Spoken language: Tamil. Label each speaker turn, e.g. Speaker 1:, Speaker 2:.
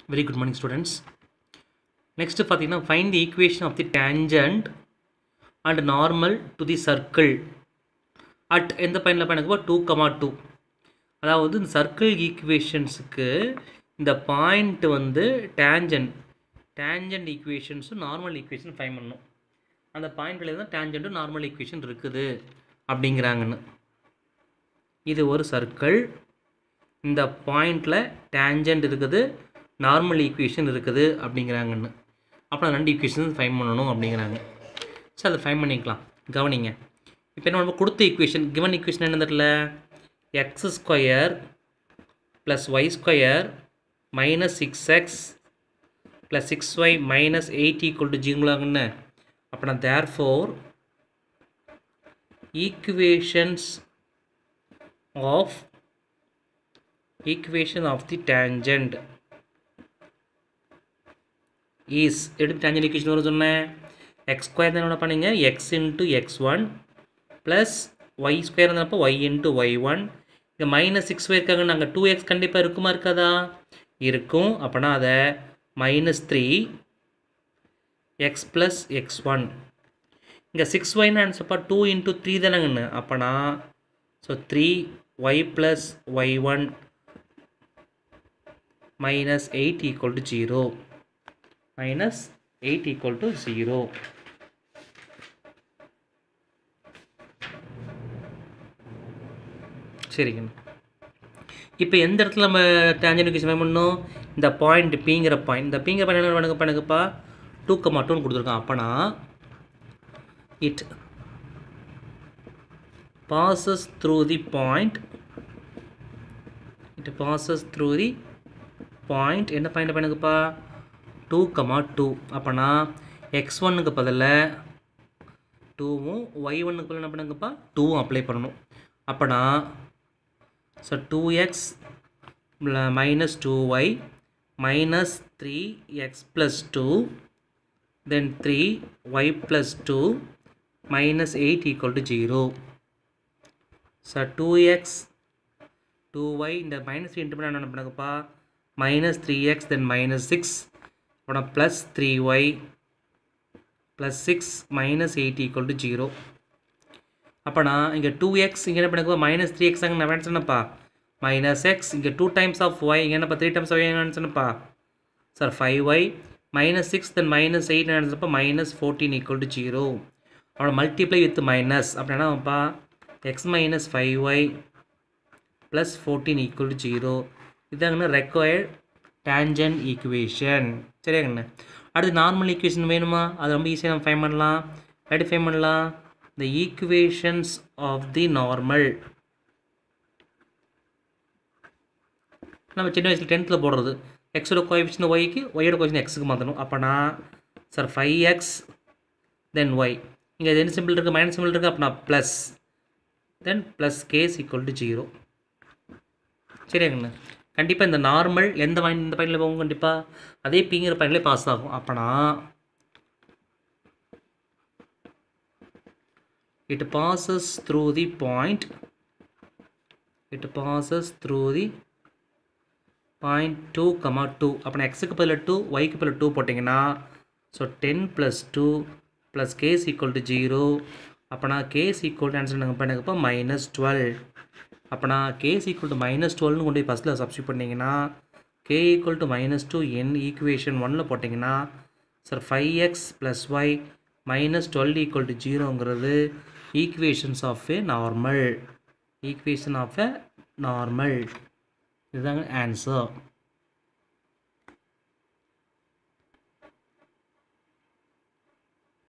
Speaker 1: Very good morning, students. Next, find the equation of the tangent and normal to the circle at எந்த பாயிண்டில் பண்ணுங்க 2,2. அதாவது இந்த சர்க்கிள் ஈக்குவேஷன்ஸுக்கு இந்த பாயிண்ட் வந்து டேஞ்சன்ட் ஈக்குவேஷன்ஸும் நார்மல் ஈக்குவேஷன் ஃபைன் பண்ணணும். அந்த பாயிண்டில் தான் டேஞ்சன்ட்டும் நார்மல் ஈக்குவேஷன் இருக்குது அப்படிங்கிறாங்கன்னு. இது ஒரு சர்க்கிள், இந்த பாயிண்டில் டேஞ்சன்ட் இருக்குது, நார்மல் ஈக்குவேஷன் இருக்குது அப்படிங்கிறாங்கன்னு. அப்புறம் ரெண்டு ஈக்குவேஷன் ஃபைன் பண்ணணும் அப்படிங்கிறாங்க. ஸோ அதை ஃபைன் பண்ணிக்கலாம். கவனிங்க, இப்போ என்ன நம்ம கொடுத்த ஈக்குவேஷன், கிவன் ஈக்குவேஷன் என்ன தெரியல, x square plus y square minus 6x plus 6y minus 8 equal to 0. அப்படின்னா therefore equation of the tangent is எடுத்து டேஞ்சன்ட் ஈக்குவேஷன் வரும் சொன்னேன். எக்ஸ் ஸ்கொயர் தான் என்ன பண்ணீங்க, x into x1 plus y square இருந்தப்போ ஒய் இன்ட்டு y1. இங்கே மைனஸ் 6y இருக்காங்க, நாங்கள் 2x கண்டிப்பாக இருக்குமா இருக்காதா, இருக்கும். அப்போனா அதை மைனஸ் 3x ப்ளஸ் x1. இங்கே 6yன்னு ஆன்சர்ப்பா 2 இன்ட்டு 3 தானேங்கண்ணு. அப்போனா so 3y plus y1 minus 8 equal to 0. Minus 8 equal to 0. சரிங்க. இப்போ எந்த இடத்துல நம்ம டேஞ்சன்ட் ஈக்குவேஷன் ஃபைண்ட் பண்ணணும், இந்த பாயிண்ட் பிங்கிற பாயிண்ட், இந்த பிங்கிற பாயிண்ட் என்ன பண்ணுங்கப்பா 2,2 கொடுத்துருக்கோம். அப்போனா it passes through the point, என்ன பாயிண்ட் பண்ணுங்கப்பா 2,2. அப்போனா x1க்கு பதில் 2வும் y1க்கு பதில் என்ன பண்ணுங்கப்பா 2வும் அப்ளை பண்ணணும். அப்போனா so 2x minus 2y minus 3x plus 2 then 3y plus 2 minus 8 equal to 0. So 2x 2y இந்த மைனஸ் 3 இன்ட்டு பண்ண என்ன பண்ணுங்கப்பா மைனஸ் 3x தென் மைனஸ் 6 அப்புறம் plus 3y plus 6 minus 8 equal to 0. அப்போனா இங்கே 2x இங்கே என்ன பண்ணுங்க மைனஸ் 3x அங்கே நான் நினச்சேன்னப்பா மைனஸ் எக்ஸ், இங்கே 2 டைம்ஸ் ஆஃப் ஒய் இங்கே என்னப்பா 3 டைம்ஸ் ஆஃப் ஒய் நினச்சேன்னப்பா sir 5y minus 6 then minus 8 நினச்சப்போ மைனஸ் 14 ஈக்குவல் டு 0. அப்புறம் மல்டிப்ளை வித் மைனஸ் அப்படின்னாப்பா x minus 5y plus 14 equal to 0. இதாங்கண்ணா ரெக்வயர்ட் டேஞ்சன்ட் ஈக்குவேஷன். சரியாங்கண்ணா. அடுத்து நார்மல் ஈக்குவேஷன் வேணுமா, அது ரொம்ப ஈஸியாக நம்ம ஃபைன் பண்ணலாம். எப்படி ஃபைன் பண்ணலாம், the equations of the normal நம்ம சின்ன வயசில் 10th போடுறது எக்ஸோட கோஎஃபிஷியன்ட் ஒய்க்கு ஒய்யோட கோஎஃபிஷியன்ட் எக்ஸுக்கு மாற்றணும். அப்போனா சார் 5x தென் ஒய், இங்கே என்ன சிம்பிள் இருக்குது மைனஸ் சிம்பிள் இருக்குது, அப்படின்னா plus then plus k is equal to 0. சரியாங்கண்ணா. கண்டிப்பாக இந்த நார்மல் எந்த பாயிண்ட் இந்த பாயிண்டில் போகும், கண்டிப்பாக அதே பிங்கிற பாயிண்ட்லேயே பாஸ் ஆகும். அப்போனா it passes through the point, point 2,2. அப்போனா எக்ஸுக்கு பதில் 2 ஒய்க்கு பதில் 2 போட்டிங்கன்னா so 10 plus 2 plus k is equal to 0. அப்போனா கேஸ் ஈக்குவல் டு ஆன்சர் நாங்கள் பண்ணுங்கப்போ மைனஸ் 12. அப்போனா கேஸ் ஈக்குவல் டு மைனஸ் 12னு கொண்டு போய் ஃபஸ்ட்டில் சப்ஸ்டியூட் பண்ணிங்கன்னா k equal to minus 2 in equation 1ல் போட்டிங்கன்னா sir 5x plus y minus 12 equal to 0ங்கிறது equations of a normal, இதுதாங்க ஆன்சர்.